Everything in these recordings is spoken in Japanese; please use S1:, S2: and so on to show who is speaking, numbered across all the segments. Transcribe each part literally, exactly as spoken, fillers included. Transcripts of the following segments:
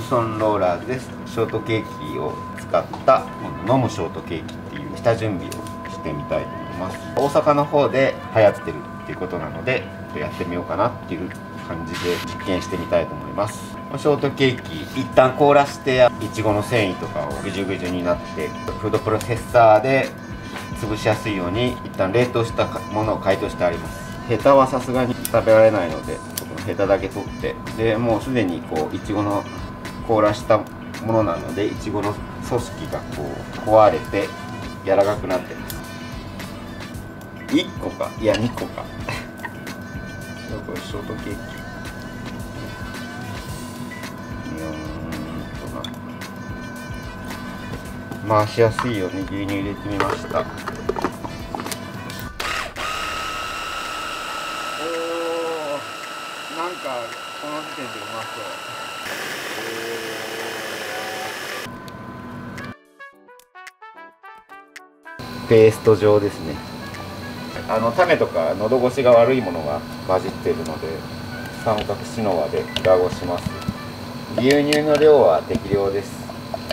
S1: ソンローラーズです。ショートケーキを使った飲むショートケーキっていう下準備をしてみたいと思います。大阪の方で流行ってるっていうことなのでやってみようかなっていう感じで実験してみたいと思います。ショートケーキ一旦凍らしていちごの繊維とかをぐじゅぐじゅになってフードプロセッサーで潰しやすいように一旦冷凍したものを解凍してあります。ヘタはさすがに食べられないのでヘタだけ取って、でもうすでにこういちごの凍らしたものなのでいちごの組織がこう壊れて柔らかくなってます。いっこかいやにこかこれショートケーキ回しやすいように牛乳入れてみました。おー、なんかこの時点でうまそう。ペースト状ですね。あの種とか喉越しが悪いものが混じっているので三角シノワで裏ごします。牛乳の量は適量です。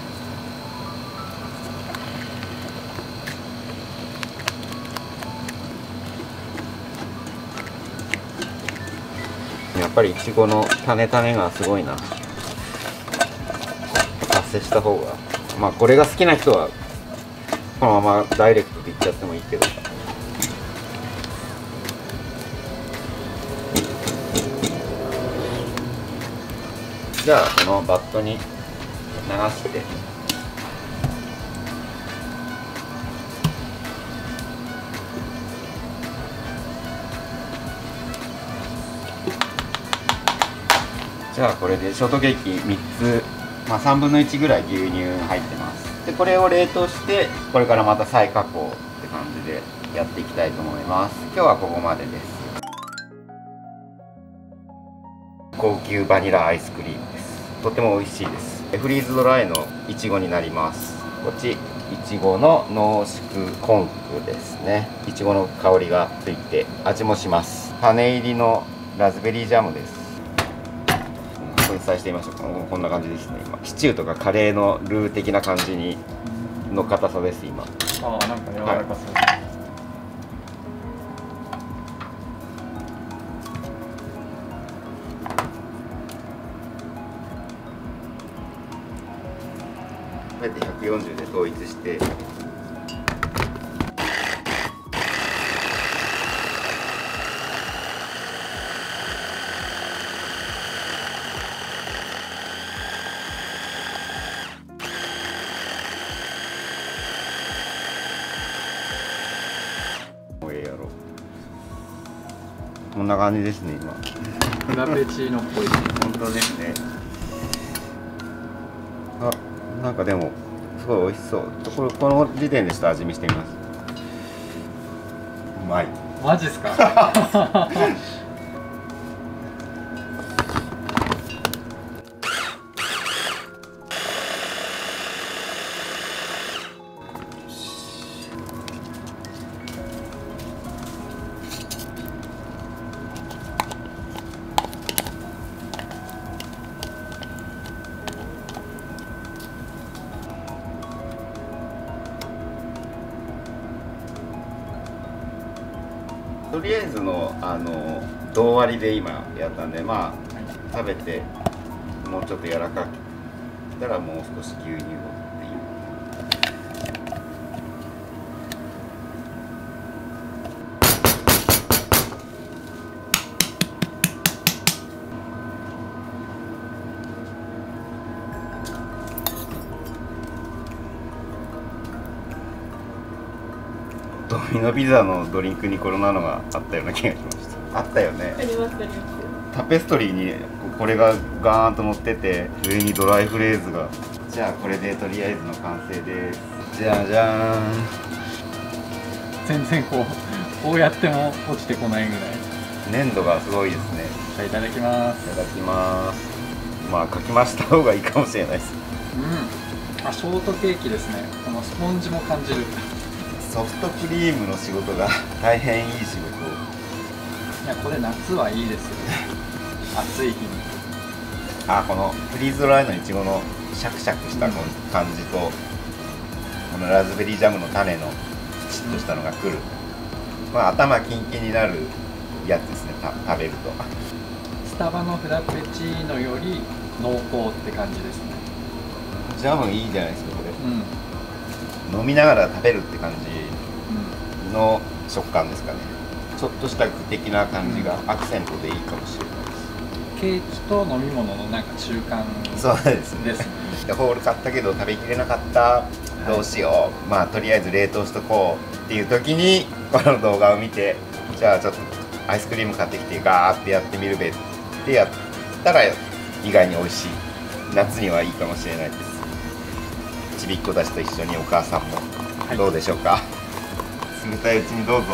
S1: やっぱりいちごの種種がすごいな。発生した方が、まあこれが好きな人はこのままダイレクトでいっちゃってもいいけど。じゃあこのバットに流して、じゃあこれでショートケーキみっつ、まあ、さんぶんのいちぐらい牛乳入ってます。でこれを冷凍してこれからまた再加工って感じでやっていきたいと思います。今日はここまでです。高級バニラアイスクリームです。とても美味しいです。フリーズドライのいちごになります。こっちいちごの濃縮コンクですね。いちごの香りがついて味もします。種入りのラズベリージャムです。これ伝えしてみましょうか。こんな感じですね。今シチューとかカレーのルー的な感じにの硬さです今。
S2: ああ、なんか柔らかそう。はい、
S1: こうやってひゃくよんじゅうで統一して、もうええやろ。こんな感じですね今。
S2: フラペチーノっぽい。
S1: 本当ですね。あ、なんかでもすごい美味しそう。これこの時点でした味見してみます。うまい。
S2: マジっすか。
S1: とりあえずのあの同割りで今やったんで、まあ食べてもうちょっと柔らかくしたらもう少し牛乳をっていう。ドミノピザのドリンクにこんなのがあったような気がしました。あったよね。
S3: ありますあります。
S1: タペストリーにこれがガーンと乗ってて上にドライフレーズが。じゃあこれでとりあえずの完成です。じゃじゃーん。
S2: 全然こうこうやっても落ちてこないぐらい。
S1: 粘度がすごいですね。
S2: じゃあいただきます。
S1: いただきます。まあかき回した方がいいかもしれないです。
S2: うん。あ、ショートケーキですね。このスポンジも感じる。
S1: ソフトクリームの仕事が大変いい仕事。
S2: いや、これ夏はいいですよね。暑い日に。
S1: あ、このフリーズドライのいちごのシャクシャクしたこの感じと、このラズベリージャムの種のプチッとしたのがくる、まあ頭キンキンになるやつですね、た食べると。
S2: スタバのフラペチーノより濃厚って感じですね。
S1: ジャムいいじゃないですかこ
S2: うん、
S1: れ。飲みながら食べるって感
S2: う
S1: じの食感ですかね。ちょっとした具的な感じがアクセントでいいかもしれない
S2: ん、ケーキと飲み物のなんか中間
S1: です。そうですね。
S2: ですね。
S1: でホール買ったけど食べきれなかった、どうしよう、まあとりあえず冷凍しとこうっていう時にこの動画を見て、じゃあちょっとアイスクリーム買ってきてガーってやってみるべってやったら意外に美味しい、夏にはいいかもしれないです。ちびっ子たちと一緒にお母さんもどうでしょうか、はい、冷たいうちにどうぞ。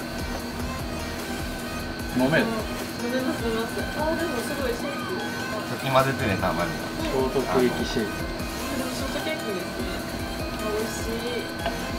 S2: 飲める。
S3: 飲めます飲めます。あーでもすごいシェイク。
S1: かき混ぜてね、たまに。
S2: ショートケーキシェイク。
S3: でもショートケーキですね。あ、美味しい。